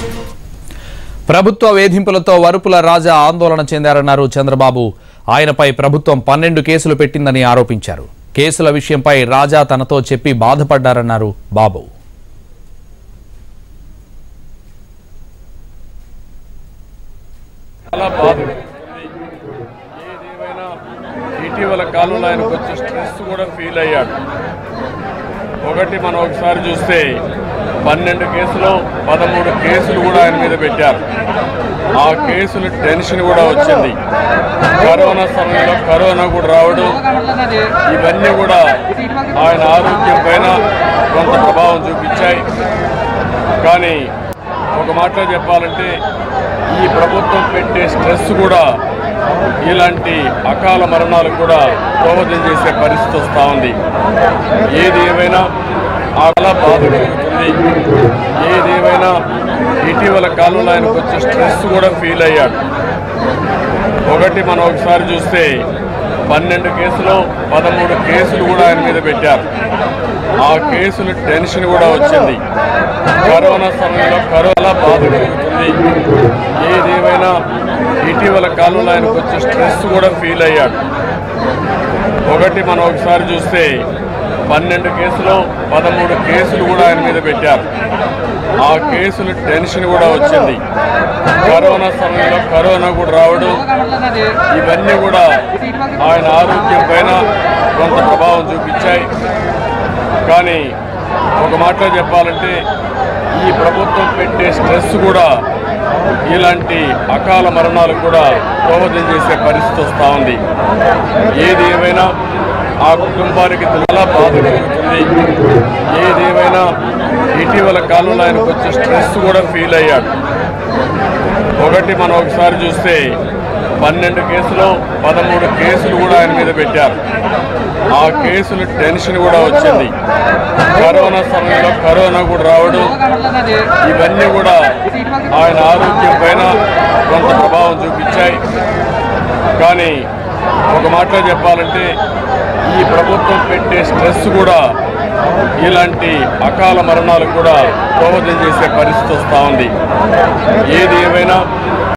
ప్రభుత్వ వేధింపులతో వరుపుల రాజా ఆందోళన చెందారన్నారు చంద్రబాబు. ఆయనపై ప్రభుత్వం 12 కేసులు పెట్టిందని ఆరోపించారు. కేసుల విషయంపై రాజా తనతో చెప్పి బాధపడ్డారన్నారు బాబు. ఇటీవల కాలంలో ఆయనకు వచ్చే స్ట్రెస్ కూడా ఫీల్ అయ్యాడు. ఒకటి మనం ఒకసారి చూస్తే 12 కేసులో 13 కేసులు కూడా ఆయన మీద పెట్టారు. ఆ కేసులు టెన్షన్ కూడా వచ్చింది. కరోనా సమయంలో కరోనా కూడా రావడం, ఇవన్నీ కూడా ఆయన ఆరోగ్యం పైన కొంత ప్రభావం చూపించాయి. కానీ ఒక మాటలో చెప్పాలంటే ఈ ప్రభుత్వం పెట్టే స్ట్రెస్ కూడా ఇలాంటి అకాల మరణాలకు కూడా దోహదం చేసే పరిస్థితి వస్తూ ఉంది. ఏది ఏమైనా అలా బాధ కలుగుతుంది. ఏదేమైనా ఇటీవల కాలంలో ఆయనకు వచ్చే స్ట్రెస్ కూడా ఫీల్ అయ్యాడు. ఒకటి మనం ఒకసారి చూస్తే 12 కేసులో 13 కేసులు కూడా ఆయన మీద పెట్టారు. ఆ కేసులు టెన్షన్ కూడా వచ్చింది. కరోనా సమయంలో కరోనా బాధ కలుగుతుంది. ఏదేమైనా ఇటీవల కాలంలో ఆయనకు వచ్చే స్ట్రెస్ కూడా ఫీల్ అయ్యాడు. ఒకటి మనం ఒకసారి చూస్తే 12 కేసులో 13 కేసులు కూడా ఆయన మీద పెట్టారు. ఆ కేసులు టెన్షన్ కూడా వచ్చింది. కరోనా సమయంలో కరోనా కూడా రావడం, ఇవన్నీ కూడా ఆయన ఆరోగ్యం పైన కొంత ప్రభావం చూపించాయి. కానీ ఒక మాటలో చెప్పాలంటే ఈ ప్రభుత్వం పెట్టే స్ట్రెస్ కూడా ఇలాంటి అకాల మరణాలకు కూడా దోహదం చేసే పరిస్థితి వస్తూ ఉంది. ఏది ఏమైనా ఆ కుటుంబానికి చాలా బాధ కలుగుతుంది. ఏదేమైనా ఇటీవల కాలంలో ఆయనకు వచ్చే స్ట్రెస్ కూడా ఫీల్ అయ్యాడు. ఒకటి మనం ఒకసారి చూస్తే 12 కేసులో 13 కేసులు కూడా ఆయన మీద పెట్టారు. ఆ కేసులు టెన్షన్ కూడా వచ్చింది. కరోనా సమయంలో కరోనా కూడా రావడం, ఇవన్నీ కూడా ఆయన ఆరోగ్యం పైన కొంత ప్రభావం చూపించాయి. కానీ ఒక మాటలో చెప్పాలంటే ఈ ప్రభుత్వం పెట్టే స్ట్రెస్ కూడా ఇలాంటి అకాల మరణాలకు కూడా దోహదం చేసే పరిస్థితి వస్తూ ఉంది. ఏది ఏమైనా